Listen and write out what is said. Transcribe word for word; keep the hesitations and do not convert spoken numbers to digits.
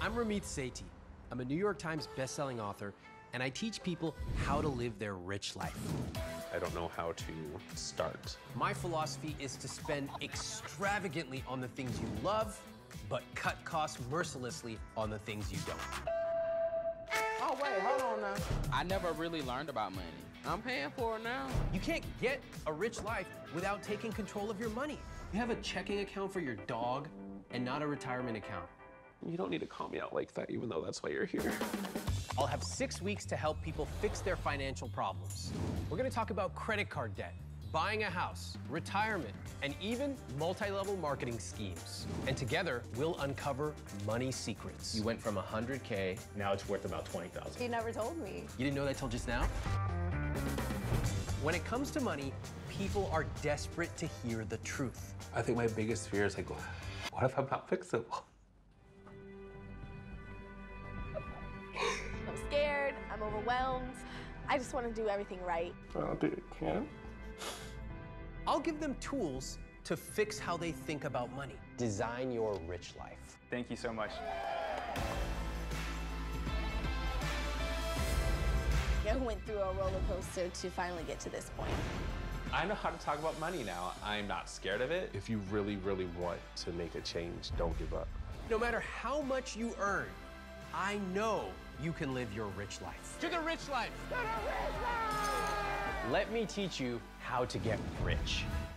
I'm Ramit Sethi. I'm a New York Times bestselling author, and I teach people how to live their rich life. I don't know how to start. My philosophy is to spend extravagantly on the things you love, but cut costs mercilessly on the things you don't. Oh, wait, hold on now. I never really learned about money. I'm paying for it now. You can't get a rich life without taking control of your money. You have a checking account for your dog and not a retirement account. You don't need to call me out like that, even though that's why you're here. I'll have six weeks to help people fix their financial problems. We're gonna talk about credit card debt, buying a house, retirement, and even multi-level marketing schemes. And together, we'll uncover money secrets. You went from one hundred K, now it's worth about twenty thousand. You never told me. You didn't know that till just now? When it comes to money, people are desperate to hear the truth. I think my biggest fear is like, what if I'm not fixable? I'm scared, I'm overwhelmed. I just want to do everything right. I don't think I can. I'll give them tools to fix how they think about money. Design your rich life. Thank you so much. I went through a roller coaster to finally get to this point. I know how to talk about money now. I'm not scared of it. If you really, really want to make a change, don't give up. No matter how much you earn, I know you can live your rich life. To the rich life! To the rich life! Let me teach you how to get rich.